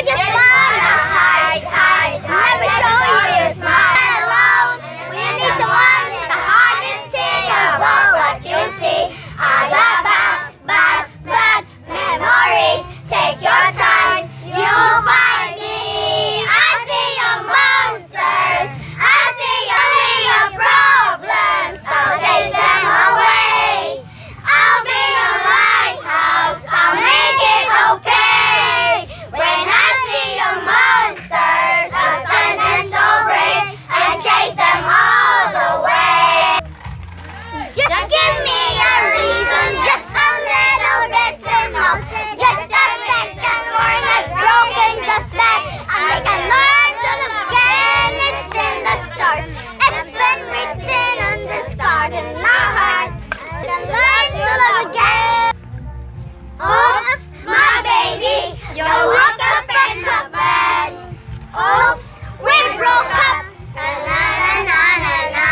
just wanna hide, hide, never show you smile alone. When you need someone, it's the hardest thing of all what you see. All about bad memories. Take your time, you'll find me. I see your monsters, I see your problems. I'll chase them away. I'll be your lighthouse, I'll make it okay. When I see your monsters, I'll stand and so brave and chase them all away. Just give me a reason, just a little bit to know. Just a second, we're not broken just that. I can learn to look again, it's in the stars. It's been written on this card in our hearts. I can learn to love again. Oops, my baby, you woke up in the bed. Oops, we broke up. La la la la la.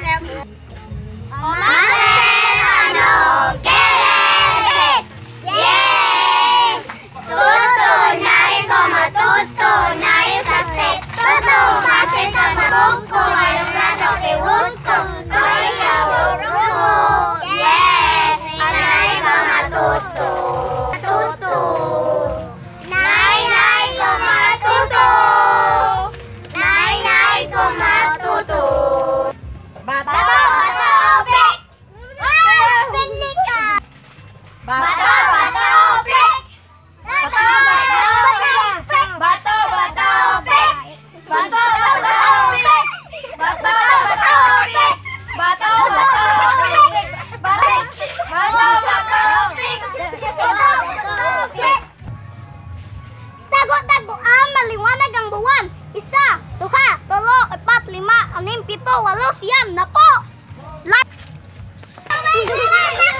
Matutunay sa step. Tutumas ito na buko. Mayroong prato si Wusto. No, ikaw rugo. Yeah! Anay ka matuto. Matuto. Nay ko matuto. Nay ko matuto. Bato, pek! Pinding ka! Bato, pek! Bato, pek! Bato, pek! Bato, pek! Bato, pek! Bato, pek! Tago-tago ang maliwanag ang buwan. 1, 2, 3, 4, 5, 6, 7, 8, 9, 10. Nako!